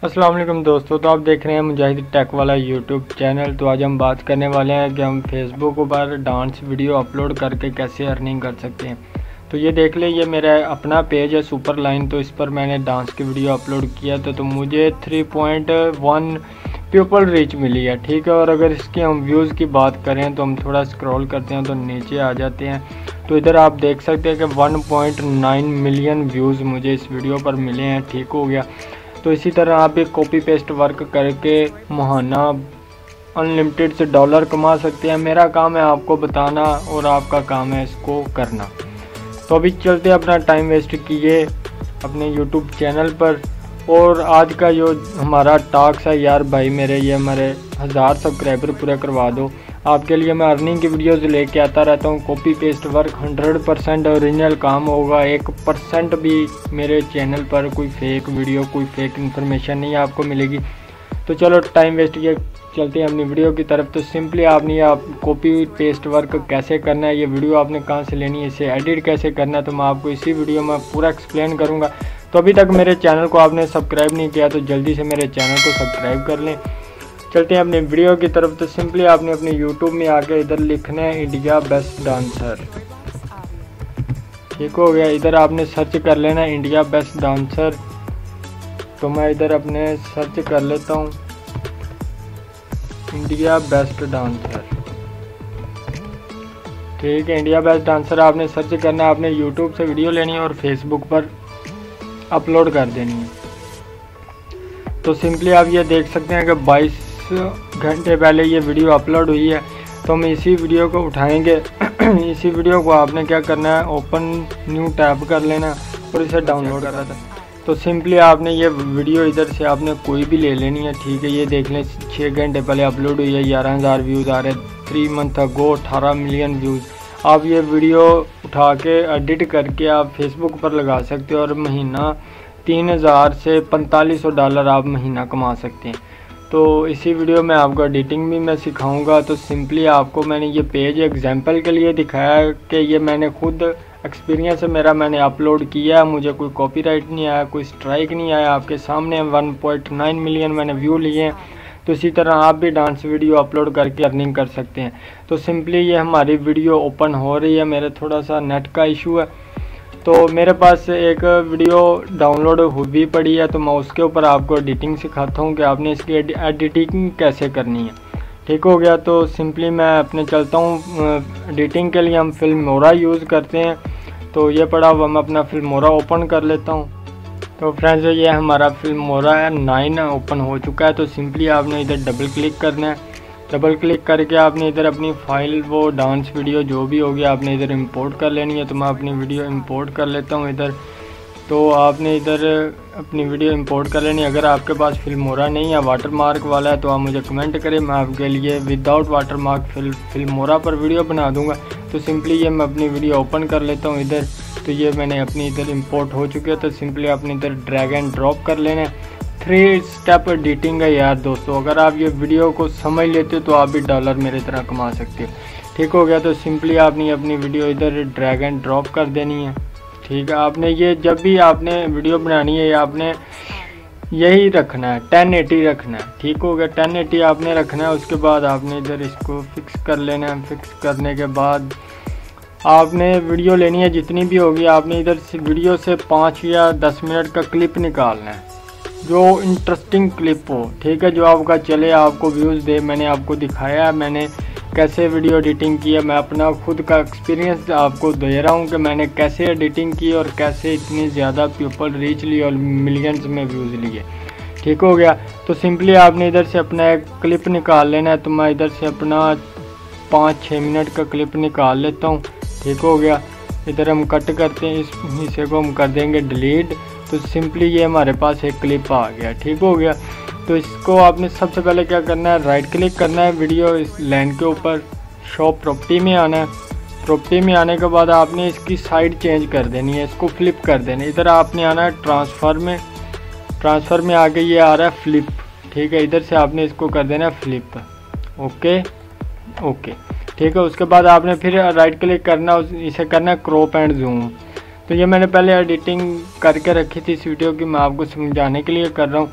अस्सलाम वालेकुम दोस्तों, तो आप देख रहे हैं मुजाहिद टेक वाला यूट्यूब चैनल। तो आज हम बात करने वाले हैं कि हम फेसबुक पर डांस वीडियो अपलोड करके कैसे अर्निंग कर सकते हैं। तो ये देख ले, ये मेरा अपना पेज है सुपर लाइन। तो इस पर मैंने डांस की वीडियो अपलोड किया तो मुझे 3.1 पीपल रीच मिली है, ठीक है। और अगर इसके हम व्यूज़ की बात करें तो हम थोड़ा स्क्रॉल करते हैं तो नीचे आ जाते हैं, तो इधर आप देख सकते हैं कि 1.9 मिलियन व्यूज़ मुझे इस वीडियो पर मिले हैं, ठीक हो गया। तो इसी तरह आप एक कॉपी पेस्ट वर्क करके महाना अनलिमिटेड से डॉलर कमा सकते हैं। मेरा काम है आपको बताना और आपका काम है इसको करना। तो अभी चलते हैं, अपना टाइम वेस्ट किए अपने यूट्यूब चैनल पर। और आज का जो हमारा टास्क है यार भाई मेरे, ये हमारे 1000 सब्सक्राइबर पूरा करवा दो। आपके लिए मैं अर्निंग की वीडियोज़ लेके आता रहता हूँ। कॉपी पेस्ट वर्क 100% ओरिजिनल काम होगा। 1% भी मेरे चैनल पर कोई फेक वीडियो, कोई फेक इन्फॉर्मेशन नहीं आपको मिलेगी। तो चलो टाइम वेस्ट किए चलते हैं अपनी वीडियो की तरफ। तो सिंपली आपने आप कॉपी पेस्ट वर्क कैसे करना है, ये वीडियो आपने कहाँ से लेनी है, इसे एडिट कैसे करना है, तो मैं आपको इसी वीडियो में पूरा एक्सप्लेन करूँगा। तो अभी तक मेरे चैनल को आपने सब्सक्राइब नहीं किया तो जल्दी से मेरे चैनल को सब्सक्राइब कर लें। चलते हैं अपने वीडियो की तरफ। तो सिंपली आपने अपने यूट्यूब में आके इधर लिखना है इंडिया बेस्ट डांसर, ठीक हो गया। इधर आपने सर्च कर लेना है इंडिया बेस्ट डांसर। तो मैं इधर अपने सर्च कर लेता हूँ इंडिया बेस्ट डांसर, ठीक है। इंडिया बेस्ट डांसर आपने सर्च करना है, आपने यूट्यूब से वीडियो लेनी है और फेसबुक पर अपलोड कर देनी है। तो सिंपली आप ये देख सकते हैं कि 22 घंटे पहले ये वीडियो अपलोड हुई है। तो हम इसी वीडियो को उठाएंगे इसी वीडियो को आपने क्या करना है, ओपन न्यू टैब कर लेना और इसे डाउनलोड करना था। तो सिंपली आपने ये वीडियो इधर से आपने कोई भी ले लेनी है, ठीक है। ये देख लें 6 घंटे पहले अपलोड हुई है, 11,000 व्यूज़ आ रहे हैं। 3 मंथ अगो 18 मिलियन व्यूज़। आप ये वीडियो उठा के एडिट करके आप फेसबुक पर लगा सकते हो और महीना 3000 से 4500 डॉलर आप महीना कमा सकते हैं। तो इसी वीडियो में आपको एडिटिंग भी मैं सिखाऊंगा। तो सिंपली आपको मैंने ये पेज एग्जांपल के लिए दिखाया है कि ये मैंने खुद एक्सपीरियंस है मेरा, मैंने अपलोड किया, मुझे कोई कॉपीराइट नहीं आया, कोई स्ट्राइक नहीं आया। आपके सामने 1.9 मिलियन मैंने व्यू लिए हैं। तो इसी तरह आप भी डांस वीडियो अपलोड करके अर्निंग कर सकते हैं। तो सिंपली ये हमारी वीडियो ओपन हो रही है, मेरे थोड़ा सा नेट का इशू है। तो मेरे पास एक वीडियो डाउनलोड हुई पड़ी है, तो मैं उसके ऊपर आपको एडिटिंग सिखाता हूँ कि आपने इसकी एडिटिंग कैसे करनी है, ठीक हो गया। तो सिंपली मैं अपने चलता हूँ एडिटिंग के लिए हम फिल्मोरा यूज़ करते हैं। तो ये पड़ा हुआ, मैं अपना फिल्मोरा ओपन कर लेता हूँ। तो फ्रेंड्स ये हमारा फिल्मोरा है 9 ओपन हो चुका है। तो सिंपली आपने इधर डबल क्लिक करना है। डबल क्लिक करके आपने इधर अपनी फ़ाइल वो डांस वीडियो जो भी होगी आपने इधर इंपोर्ट कर लेनी है। तो मैं अपनी वीडियो इंपोर्ट कर लेता हूँ इधर। तो आपने इधर अपनी वीडियो इंपोर्ट कर लेनी है। अगर आपके पास फिल्मोरा नहीं है, वाटर मार्क वाला है, तो आप मुझे कमेंट करें, मैं आपके लिए विदाउट वाटर मार्क फिल्मोरा पर वीडियो बना दूँगा। तो सिंपली ये मैं अपनी वीडियो ओपन कर लेता हूँ इधर। तो ये मैंने अपनी इधर इंपोर्ट हो चुकी है। तो सिंपली आपने इधर ड्रैग एंड ड्रॉप कर लेना है। 3 स्टेप एडिटिंग है यार दोस्तों, अगर आप ये वीडियो को समझ लेते हो तो आप भी डॉलर मेरी तरह कमा सकते हो, ठीक हो गया। तो सिंपली आपने अपनी वीडियो इधर ड्रैग एंड ड्रॉप कर देनी है, ठीक है। आपने ये जब भी आपने वीडियो बनानी है आपने यही रखना है, 1080 रखना है, ठीक हो गया। 1080 आपने रखना है। उसके बाद आपने इधर इसको फिक्स कर लेना है। फिक्स करने के बाद आपने वीडियो लेनी है जितनी भी होगी, आपने इधर से वीडियो से 5 या 10 मिनट का क्लिप निकालना है, जो इंटरेस्टिंग क्लिप हो, ठीक है, जो आपका चले, आपको व्यूज़ दे। मैंने आपको दिखाया है मैंने कैसे वीडियो एडिटिंग की है। मैं अपना खुद का एक्सपीरियंस आपको दे रहा हूँ कि मैंने कैसे एडिटिंग की और कैसे इतनी ज़्यादा पीपल रीच ली और मिलियंस में व्यूज़ लिए, ठीक हो गया। तो सिंपली आपने इधर से अपना एक क्लिप निकाल लेना है। तो मैं इधर से अपना 5-6 मिनट का क्लिप निकाल लेता हूँ, ठीक हो गया। इधर हम कट करते हैं, इस हिस्से को हम कर देंगे डिलीट। तो सिंपली ये हमारे पास एक क्लिप आ गया, ठीक हो गया। तो इसको आपने सबसे पहले क्या करना है, राइट क्लिक करना है वीडियो इस लाइन के ऊपर, शो प्रॉपर्टी में आना है। प्रॉपर्टी में आने के बाद आपने इसकी साइड चेंज कर देनी है, इसको फ्लिप कर देना है। इधर आपने आना है ट्रांसफ़र में, ट्रांसफ़र में आके ये आ रहा है फ्लिप, ठीक है। इधर से आपने इसको कर देना है फ्लिप, ओके ओके, ठीक है। उसके बाद आपने फिर राइट क्लिक करना, इसे करना है क्रॉप एंड जूम। तो ये मैंने पहले एडिटिंग करके रखी थी इस वीडियो की, मैं आपको समझाने के लिए कर रहा हूँ।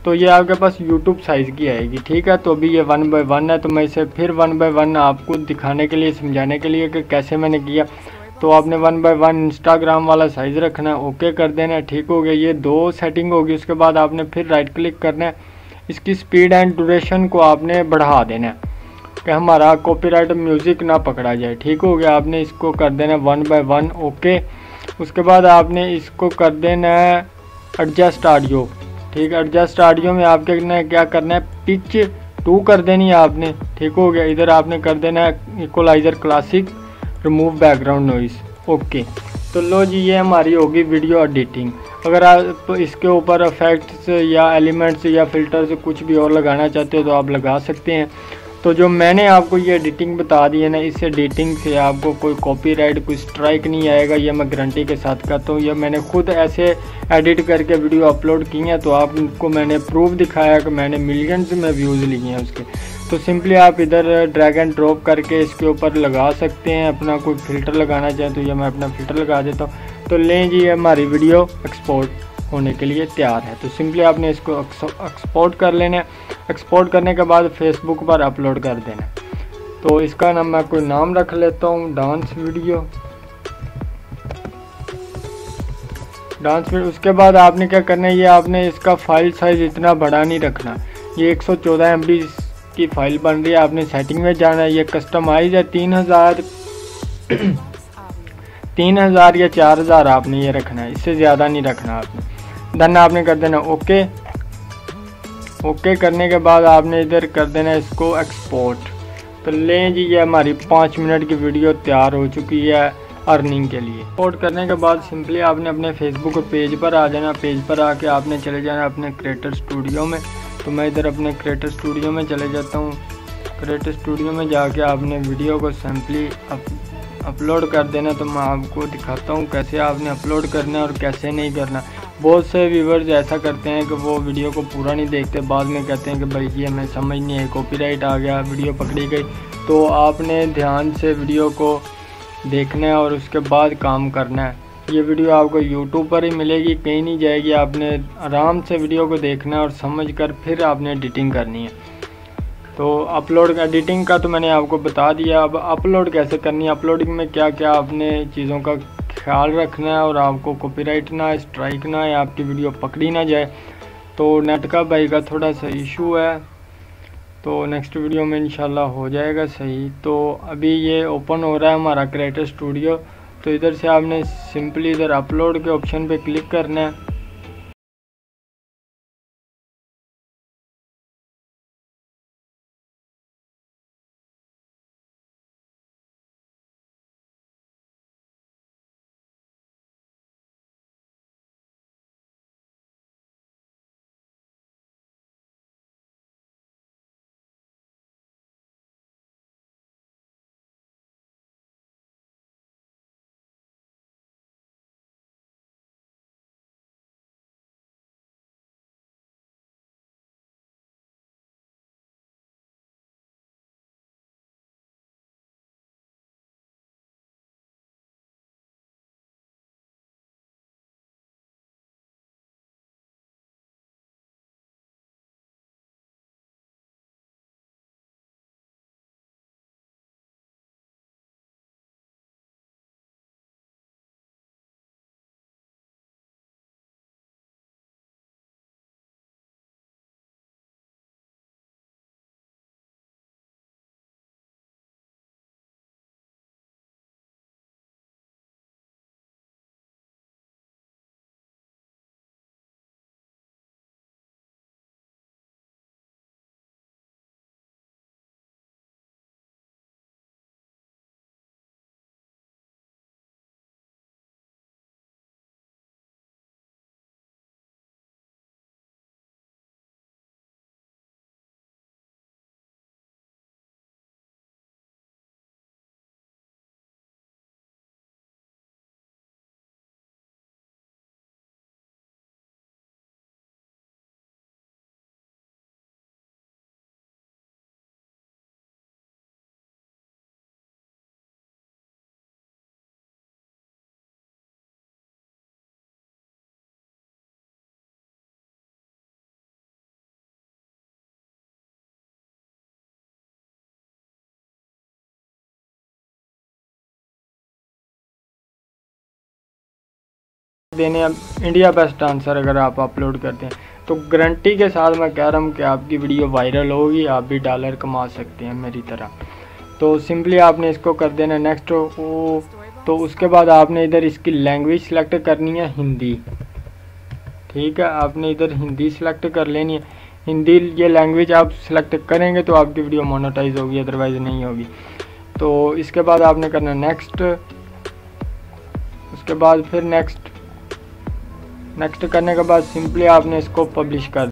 तो ये आपके पास यूट्यूब साइज़ की आएगी, ठीक है। तो अभी ये 1 बाय 1 है, तो मैं इसे फिर 1 बाय 1 आपको दिखाने के लिए, समझाने के लिए कि कैसे मैंने किया। तो आपने 1 बाय 1 इंस्टाग्राम वाला साइज़ रखना है, ओके कर देना है, ठीक हो गया। ये 2 सेटिंग होगी। उसके बाद आपने फिर राइट क्लिक करना है, इसकी स्पीड एंड ड्यूरेशन को आपने बढ़ा देना है कि हमारा कॉपीराइट म्यूज़िक ना पकड़ा जाए, ठीक हो गया। आपने इसको कर देना है 1 बाय 1 ओके। उसके बाद आपने इसको कर देना है एडजस्ट ऑडियो, ठीक है। एडजस्ट ऑडियो में आपके क्या करना है, पिच 2 कर देनी है आपने, ठीक हो गया। इधर आपने कर देना है equaliser classic, remove background noise, okay. तो लो जी, ये हमारी होगी वीडियो एडिटिंग। अगर आप इसके ऊपर इफेक्ट्स या एलिमेंट्स या फिल्टर्स कुछ भी और लगाना चाहते हो तो आप लगा सकते हैं। तो जो मैंने आपको ये एडिटिंग बता दी है ना, इस एडिटिंग से आपको कोई कॉपीराइट, कोई स्ट्राइक नहीं आएगा, ये मैं गारंटी के साथ कहता हूँ। ये मैंने खुद ऐसे एडिट करके वीडियो अपलोड की हैं, तो आपको मैंने प्रूफ दिखाया कि मैंने मिलियंस में व्यूज़ लिए हैं उसके। तो सिंपली आप इधर ड्रैग एंड ड्रॉप करके इसके ऊपर लगा सकते हैं। अपना कोई फ़िल्टर लगाना चाहें तो ये मैं अपना फ़िल्टर लगा देता हूँ। तो लें जी, हमारी वीडियो एक्सपोर्ट होने के लिए तैयार है। तो सिंपली आपने इसको एक्सपोर्ट कर लेना है। एक्सपोर्ट करने के बाद फेसबुक पर अपलोड कर देना है। तो इसका नाम मैं कोई नाम रख लेता हूँ, डांस वीडियो। उसके बाद आपने क्या करना है, ये आपने इसका फाइल साइज़ इतना बड़ा नहीं रखना। ये 114 MB की फ़ाइल बन रही है। आपने सेटिंग में जाना है, ये कस्टमाइज है 3000 3000 या 4000 आपने ये रखना है, इससे ज़्यादा नहीं रखना आपने। देन आपने कर देना ओके। ओके करने के बाद आपने इधर कर देना इसको एक्सपोर्ट। तो लें जी, ये हमारी 5 मिनट की वीडियो तैयार हो चुकी है अर्निंग के लिए। एक्सपोर्ट करने के बाद सिंपली आपने अपने फेसबुक पेज पर आ जाना। पेज पर आके आपने चले जाना अपने क्रिएटर स्टूडियो में। तो मैं इधर अपने क्रिएटर स्टूडियो में चले जाता हूँ। क्रिएटर स्टूडियो में जाके आपने वीडियो को सिंपली अपलोड कर देना। तो मैं आपको दिखाता हूँ कैसे आपने अपलोड करना है और कैसे नहीं करना। बहुत से व्यूवर्स ऐसा करते हैं कि वो वीडियो को पूरा नहीं देखते, बाद में कहते हैं कि भाई ये हमें समझ नहीं है, कॉपीराइट आ गया, वीडियो पकड़ी गई। तो आपने ध्यान से वीडियो को देखना है और उसके बाद काम करना है। ये वीडियो आपको यूट्यूब पर ही मिलेगी, कहीं नहीं जाएगी। आपने आराम से वीडियो को देखना है और समझ कर फिर आपने एडिटिंग करनी है। तो अपलोड एडिटिंग का तो मैंने आपको बता दिया। अब अपलोड कैसे करनी है, अपलोडिंग में क्या क्या आपने चीज़ों का ख्याल रखना है और आपको कॉपीराइट ना, स्ट्राइक ना है, आपकी वीडियो पकड़ी ना जाए। तो नेट का भाई का थोड़ा सा इशू है, तो नेक्स्ट वीडियो में इंशाल्लाह हो जाएगा सही। तो अभी ये ओपन हो रहा है हमारा क्रिएटर स्टूडियो। तो इधर से आपने सिंपली इधर अपलोड के ऑप्शन पे क्लिक करना है। देने इंडिया बेस्ट डांसर अगर आप अपलोड करते हैं तो गारंटी के साथ मैं कह रहा हूँ कि आपकी वीडियो वायरल होगी, आप भी डॉलर कमा सकते हैं मेरी तरह। तो सिंपली आपने इसको कर देना नेक्स्ट। तो उसके बाद आपने इधर इसकी लैंग्वेज सेलेक्ट करनी है हिंदी, ठीक है। आपने इधर हिंदी सेलेक्ट कर लेनी है। हिंदी ये लैंग्वेज आप सेलेक्ट करेंगे तो आपकी वीडियो मोनेटाइज होगी, अदरवाइज़ नहीं होगी। तो इसके बाद आपने करना नेक्स्ट, उसके बाद फिर नेक्स्ट करने के बाद सिंपली आपने इसको पब्लिश कर